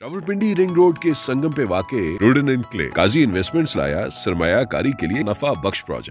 Rawalpindi ring road के संगम पे वाक़े रोडन एंड क्ले काजी इन्वेस्टमेंट्स लाया सरमायाकारी के लिए नफा बख्श प्रोजेक्ट।